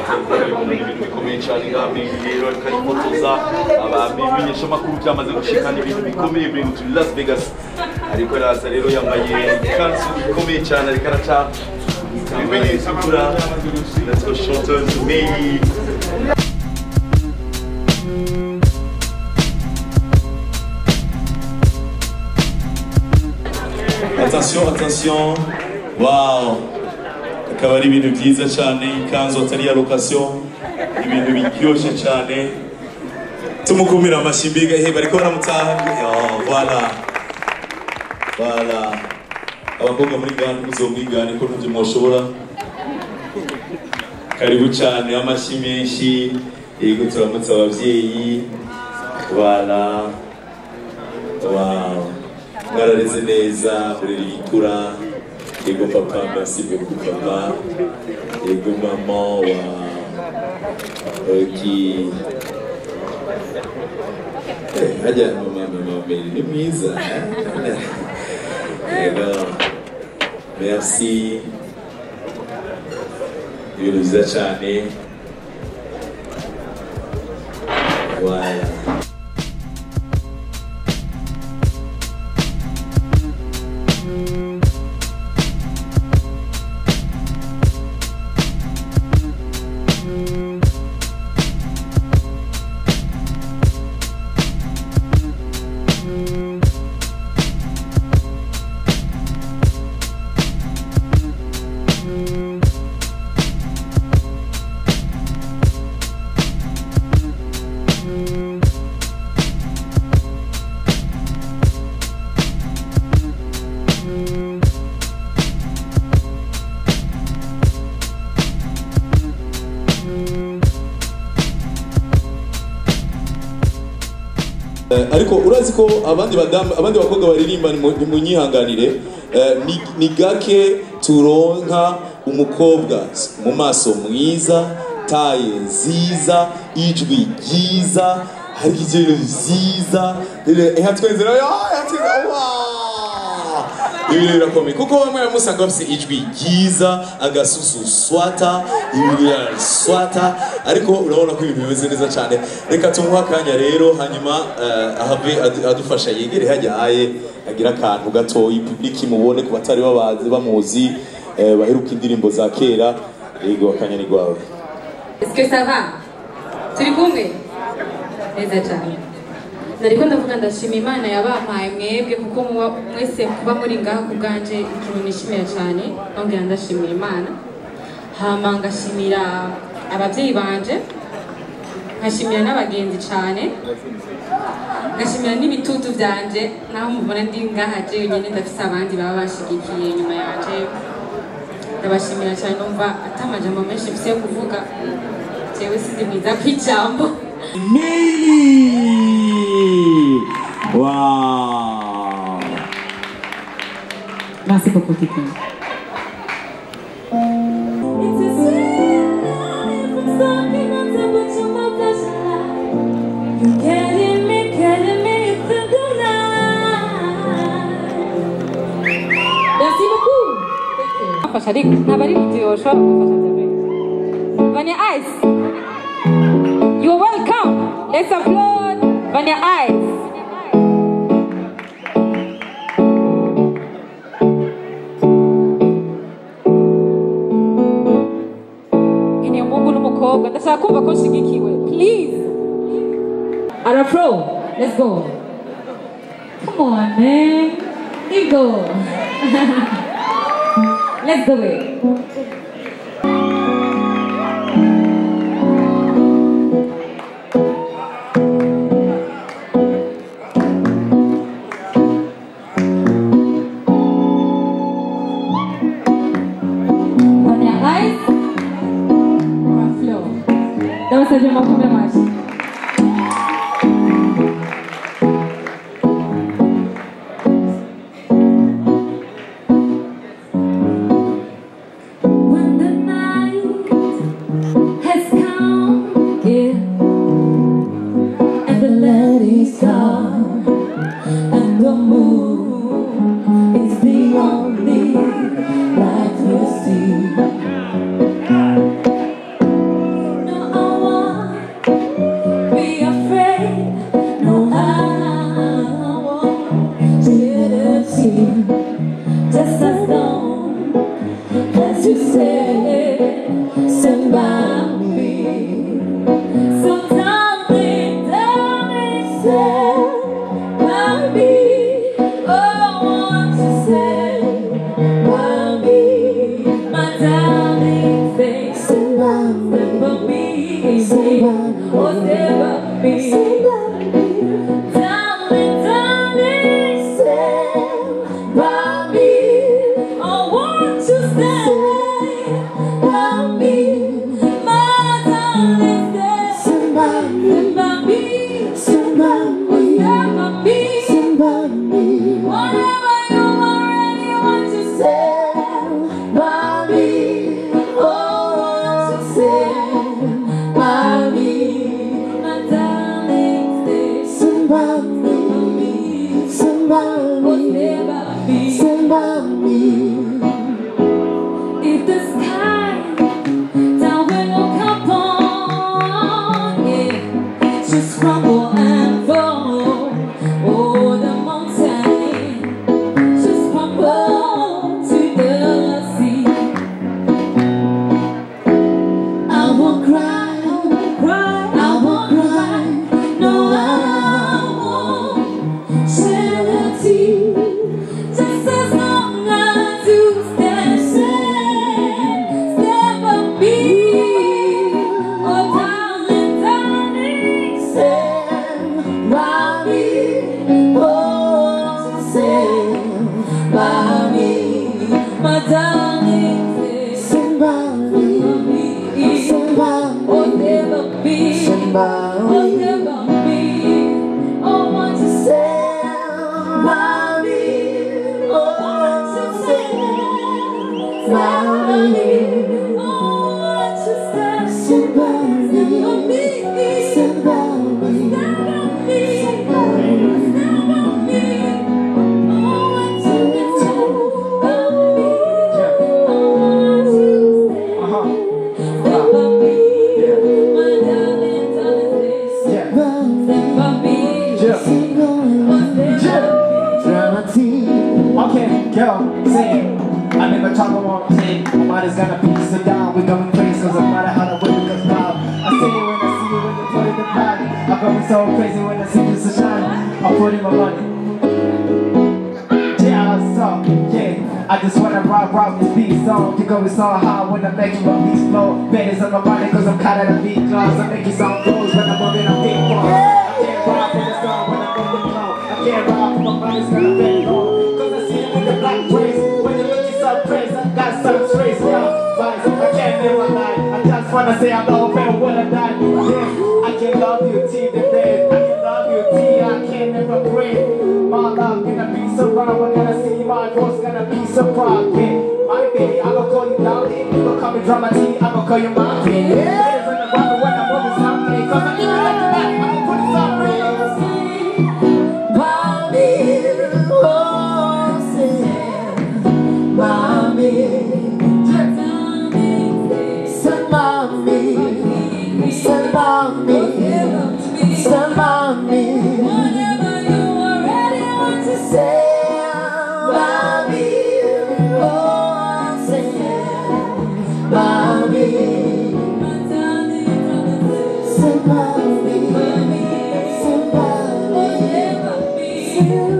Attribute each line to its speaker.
Speaker 1: ibintu bikomeye cyane ngabi rero karifotoza abamenyesha makuru byamaze gushikana ibintu bikomeye biri mu Las Vegas ariko raza rero yambaye ikanzu ikomeye cyane ariko araca ibimenyetso kura let's go short turn to Meili.
Speaker 2: Attention, attention. Wow. Akaba ari ibintu byiza cyane, ikanzu atari ya location, ibintu biryoshye cyane. Tumukumira amashimbiga bariko baramutaha. Voilà. Voilà. Abakobwa muri Ghana muzomwigane ko ntuje mwoshobora. Karibu cyane amashi menshi. Yego turamutsa abavyeyi. Voilà. Wow. Mwarareze neza muri yicara. Yego papa, merci beaucoup papa. Yego maman, qui hajya mama Meili ni mwiza. Yego, merci. Ibintu byiza cyane. Voilà. Ariko urazi ko abandi bakobwa baririmba ni munyihanganire ni gake turonka umukobwa mu maso mwiza, taye nziza, ijwi ryiza, hari ikintu byiza twenzera ibintu birakomeye kuko bamwe bamusanga bafite ijwi ryiza, agasusu swata, ibintu swata, ariko urabona ko ibintu bimeze neza cyane. Reka tumuha akanya rero hanyuma ahave adufasha yegere hajyaye agira akantu gatoyi public mubone ku batari bamuzi baheruka indirimbo za kera. Yego akanya ni gwawe.
Speaker 3: Est-ce que ça va? Turi kumwe? Neza cyane. Nariko ndavuga ndashima Imana yabampaye mwebwe kuko mwese kuba muri ngaha ku bwanje ikintu nishimira cyane, nongera ndashimira Imana. Hama ngashimira abavyeyi banje, ngashimira n'abagenzi cyane, ngashimira n'ibitutu byanje, naho mubona ndi ngaha je nyene ndafise abandi baba bashigikiye nyuma yanje. Ndabashimira cyane, numva atamajambo menshi mfise yo kuvuga, jewe sindi mwiza kw'ijambo.
Speaker 2: Meili! Wow!
Speaker 3: Merci beaucoup, Kiki. Merci beaucoup. Vania Ice. You're welcome. Let's applaud Vania Ice. Ini Mungu n'umukobwa ndashaka kumva ko nshigikiwe. Please. Arafro, let's go. Come on, man. Ego. Let's do it. Vamos fazer uma homenagem. When the night has come, yeah, and the light is gone, and the moon is the only light we'll see.
Speaker 4: It's all high when I make you a beast flow. Bangers on my body cause I'm caught at a beat claws. I make you sound close when I'm moving on big balls. I can't ride for the song when I'm moving low. I can't ride for my body's gonna bend low. Cause I see you with the black braids. When you look so crazy, I got some trace, yeah. Vibes, I can't live my life. I just wanna say I'm no better when I die. Yeah, I can love you till the dead. I can love you till I can't never break. My love gonna be so wrong. We're gonna see my voice gonna be so proud. Yeah. My baby, I'm gonna call you Dolly. You gonna call me Drama T, I'm gonna call you Mommy. Ladies on the rock when I'm moving something. Cause I even like the back, I'm gonna put it some rings. Mommy, oh, say, Mommy. Say, Mommy. Say, Mommy. Say, Mommy. Whatever you already want to say. Somebody,